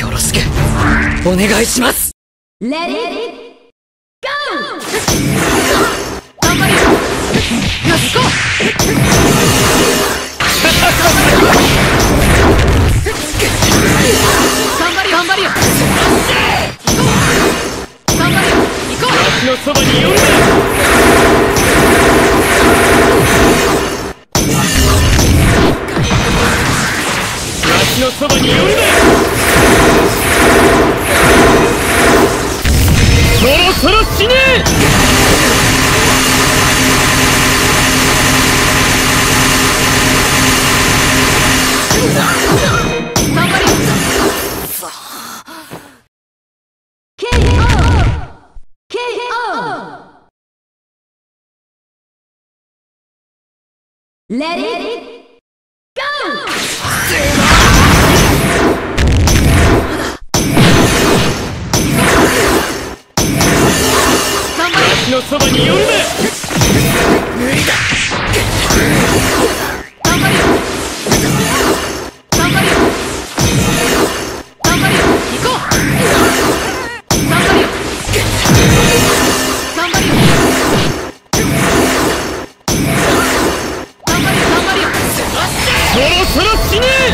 よろしくお願いします。 レディーゴー。頑張れよ。よし行こう。頑張れよ頑張れよ。頑張れよ行こう。 私のそばに寄るな。私のそばに寄るな。そろそろ死ね。 頑張れよ。レディーゴー。 私のそばに寄るな。 無理だ。 頑張れよ頑張れよ頑張れよ行こう。頑張れよ頑張れよ頑張れよ頑張れよ。 そろそろ死ね。